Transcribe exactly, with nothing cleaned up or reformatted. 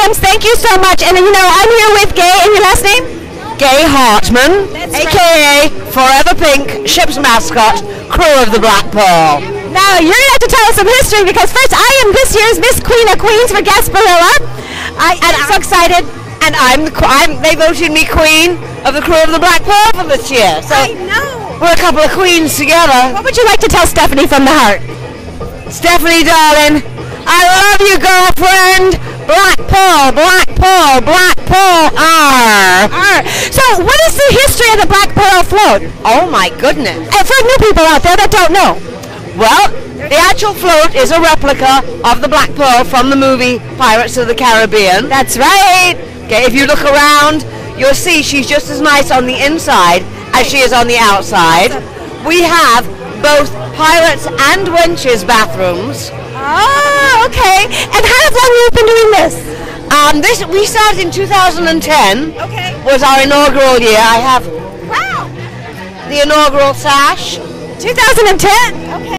Williams, thank you so much. And you know, I'm here with Gay, and your last name? Gay Hartman, That's A K A Forever Pink, ship's mascot, crew of the Black Pearl. Now, you're going to have to tell us some history, because first, I am this year's Miss Queen of Queens for Gasparilla. I, and I'm so excited. And I'm, the, qu- I'm, they voted me Queen of the crew of the Black Pearl for this year. So I know. we're a couple of queens together. What would you like to tell Stephanie from the heart? Stephanie, darling, I love you, girlfriend. Black Pearl, Black Pearl, Black Pearl, R. R. So, what is the history of the Black Pearl float? Oh my goodness. And for new people out there that don't know. Well, the actual float is a replica of the Black Pearl from the movie Pirates of the Caribbean. That's right. Okay, if you look around, you'll see she's just as nice on the inside as she is on the outside. We have both Pirates and Wenches bathrooms. Oh, okay. And how long have you been doing this? Um, this we started in two thousand ten. Okay. Was our inaugural year. I have Wow. the inaugural sash. two thousand ten? Okay.